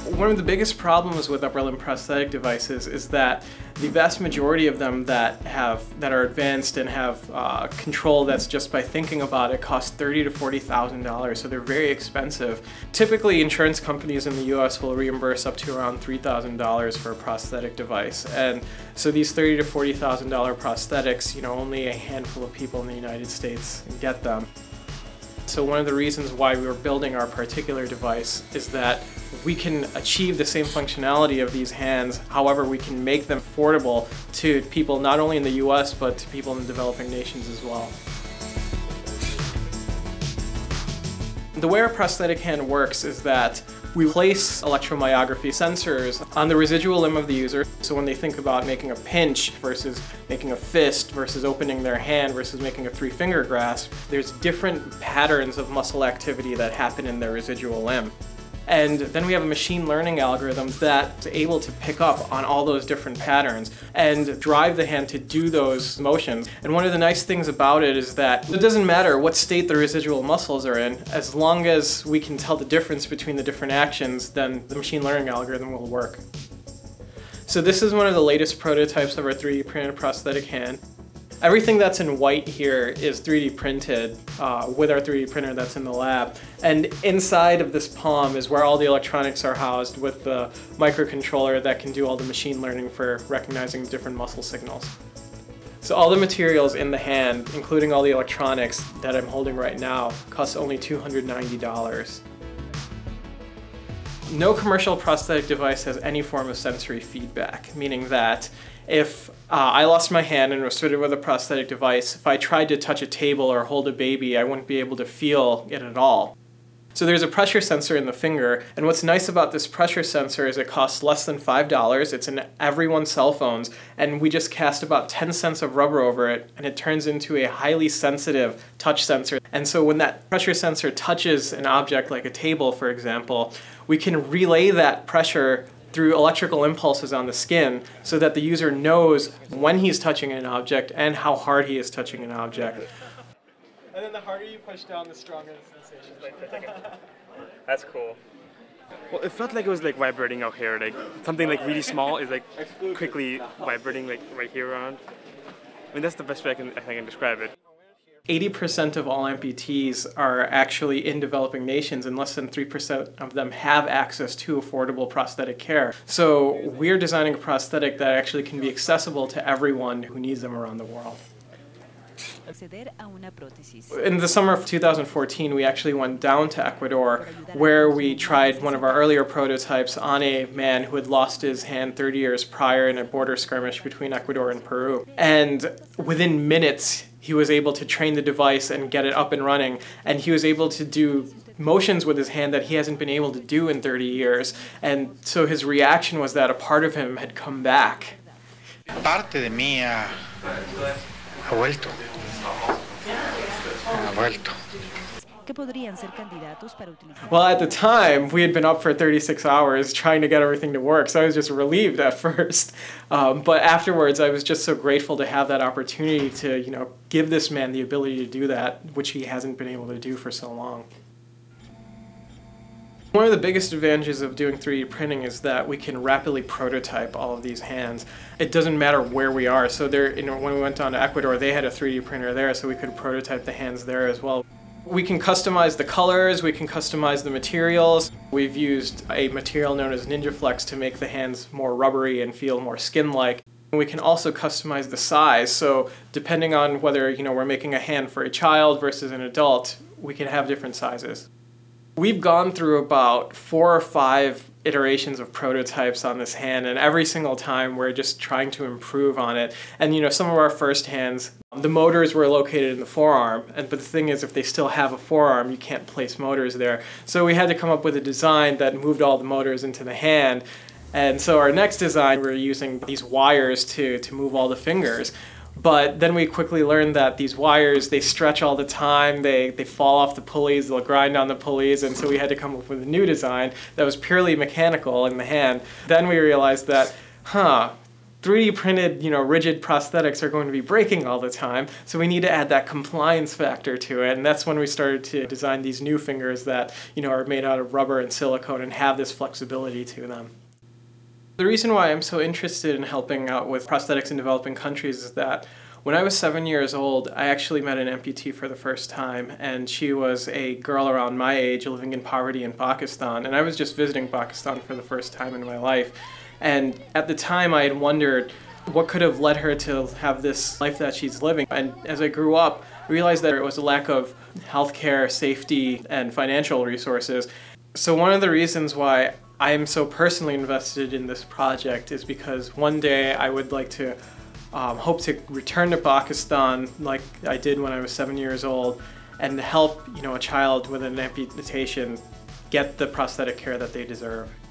One of the biggest problems with upper limb prosthetic devices is that the vast majority of them that are advanced and have control that's just by thinking about it cost $30,000 to $40,000, so they're very expensive. Typically, insurance companies in the US will reimburse up to around $3,000 for a prosthetic device, and so these $30,000 to $40,000 prosthetics, only a handful of people in the United States get them. So one of the reasons why we were building our particular device is that we can achieve the same functionality of these hands, however we can make them affordable to people not only in the US but to people in developing nations as well. The way our prosthetic hand works is that we place electromyography sensors on the residual limb of the user. So when they think about making a pinch versus making a fist versus opening their hand versus making a three-finger grasp, there's different patterns of muscle activity that happen in their residual limb. And then we have a machine learning algorithm that's able to pick up on all those different patterns and drive the hand to do those motions. And one of the nice things about it is that it doesn't matter what state the residual muscles are in, as long as we can tell the difference between the different actions, then the machine learning algorithm will work. So this is one of the latest prototypes of our 3D printed prosthetic hand. Everything that's in white here is 3D printed with our 3D printer that's in the lab. And inside of this palm is where all the electronics are housed with the microcontroller that can do all the machine learning for recognizing different muscle signals. So all the materials in the hand, including all the electronics that I'm holding right now, cost only $290. No commercial prosthetic device has any form of sensory feedback, meaning that if I lost my hand and was fitted with a prosthetic device, if I tried to touch a table or hold a baby, I wouldn't be able to feel it at all. So there's a pressure sensor in the finger, and what's nice about this pressure sensor is it costs less than $5. It's in everyone's cell phones, and we just cast about 10 cents of rubber over it, and it turns into a highly sensitive touch sensor. And so when that pressure sensor touches an object like a table, for example, we can relay that pressure through electrical impulses on the skin so that the user knows when he's touching an object and how hard he is touching an object. And then the harder you push down, the stronger the sensation. That's cool. Well, it felt like it was like vibrating out here, like something like really small is like quickly vibrating like right here around. I mean, that's the best way I think I can describe it. 80% of all amputees are actually in developing nations, and less than 3% of them have access to affordable prosthetic care. So we're designing a prosthetic that actually can be accessible to everyone who needs them around the world. In the summer of 2014, we actually went down to Ecuador, where we tried one of our earlier prototypes on a man who had lost his hand 30 years prior in a border skirmish between Ecuador and Peru. And within minutes, he was able to train the device and get it up and running, and he was able to do motions with his hand that he hasn't been able to do in 30 years. And so his reaction was that a part of him had come back. Parte de mí ha vuelto. Ha vuelto. Well, at the time, we had been up for 36 hours trying to get everything to work, so I was just relieved at first. But afterwards, I was just so grateful to have that opportunity to, give this man the ability to do that, which he hasn't been able to do for so long. One of the biggest advantages of doing 3D printing is that we can rapidly prototype all of these hands. It doesn't matter where we are. So there, when we went down to Ecuador, they had a 3D printer there, so we could prototype the hands there as well. We can customize the colors, we can customize the materials. We've used a material known as NinjaFlex to make the hands more rubbery and feel more skin-like. We can also customize the size, so depending on whether we're making a hand for a child versus an adult, we can have different sizes. We've gone through about 4 or 5 iterations of prototypes on this hand, and every single time we're just trying to improve on it. And some of our first hands, the motors were located in the forearm, but the thing is, if they still have a forearm, you can't place motors there. So we had to come up with a design that moved all the motors into the hand. And so our next design, we're using these wires to move all the fingers. But then we quickly learned that these wires, they stretch all the time, they fall off the pulleys, they'll grind on the pulleys, and so we had to come up with a new design that was purely mechanical in the hand. Then we realized that, 3D printed, rigid prosthetics are going to be breaking all the time, so we need to add that compliance factor to it, and that's when we started to design these new fingers that, are made out of rubber and silicone and have this flexibility to them. The reason why I'm so interested in helping out with prosthetics in developing countries is that when I was 7 years old, I actually met an amputee for the first time, and she was a girl around my age living in poverty in Pakistan, and I was just visiting Pakistan for the first time in my life. And at the time I had wondered what could have led her to have this life that she's living. And as I grew up, I realized that it was a lack of healthcare, safety, and financial resources. So one of the reasons why I am so personally invested in this project is because one day I would like to hope to return to Pakistan like I did when I was 7 years old and help a child with an amputation get the prosthetic care that they deserve.